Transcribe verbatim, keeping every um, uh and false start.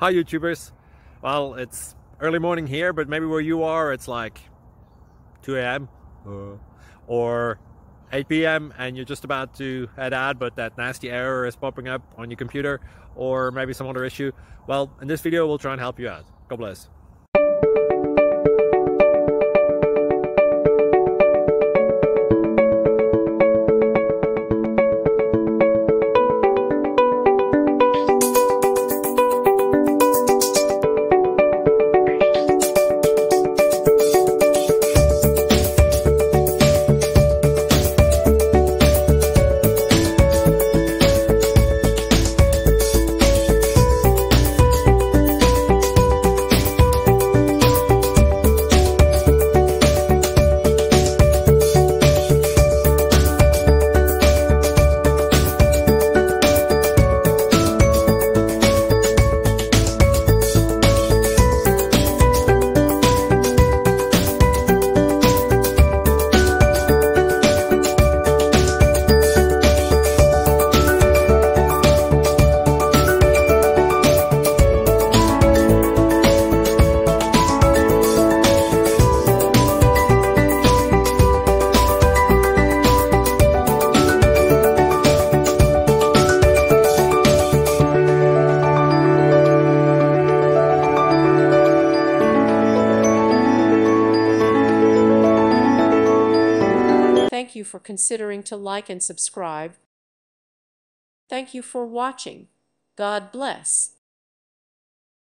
Hi YouTubers. Well, it's early morning here, but maybe where you are it's like two A M uh, or eight P M and you're just about to head out, but that nasty error is popping up on your computer, or maybe some other issue. Well, in this video we'll try and help you out. God bless. Thank you for considering to like and subscribe. Thank you for watching. God bless.